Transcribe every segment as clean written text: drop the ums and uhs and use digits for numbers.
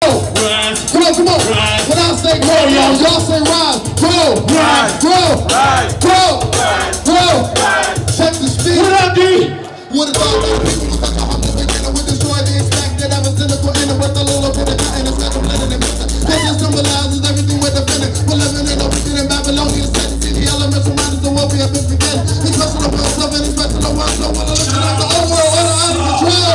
Come on, come on. When I say grow, y'all say rise. Grow, grow, grow. Check the speed. What up, D? What is all those people with such a humble beginner with destroy the expected ever cynical inner with a little bit of cotton and special blending and mixer. This just symbolizes everything we're defending. We're living in a wicked and Babylonian set. See the elements reminders of what we have been forgetting. These personal ones of any special ones don't want to look at the old world under out of control.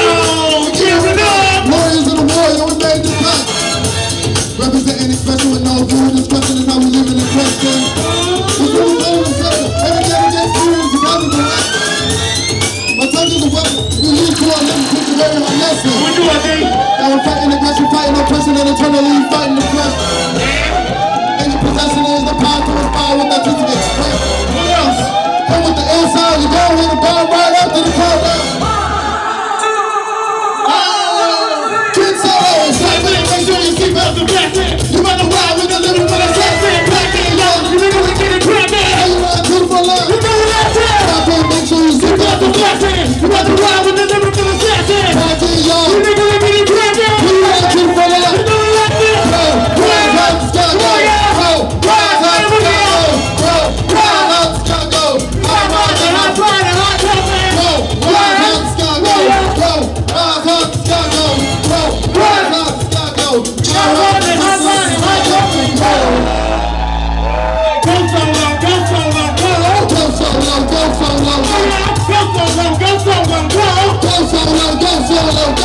Warriors in the warrior, we made this pact. Representing special with no food. This question is how we live in the question. This is what we're saying. Every day we get serious, you got to do it. My tongue is a weapon. We use to our living to learn our lesson. What do I think? That we're fighting aggression, fighting oppression, and eternally fighting the flesh. And your possession is the power to inspire with that truth to express. What else? Come with the inside, you go with the bar right after the program. Make sure you keep up the blessing. You wanna ride with a little bit of blessing. Black and young, you nigga we get it crackin'. Hey, you ride beautiful love. You know what I'm saying? Make sure you keep up the blessing. You wanna ride with a little bit of blessing. Black and young, you nigga we get it crackin'. You ride beautiful love. You know what I'm saying? Bro, ride up the sky go. Bro, ride up the sky go. Bro, ride up the sky go. Hot riding, hot riding, hot jumping. Bro, ride up the sky go. Bro, ride up the sky go. Bro, ride up the sky go. Hot riding, hot jumping. Go solo, go solo, go. Go solo, go solo, go. Go solo, go solo, go. Go solo, go solo, go.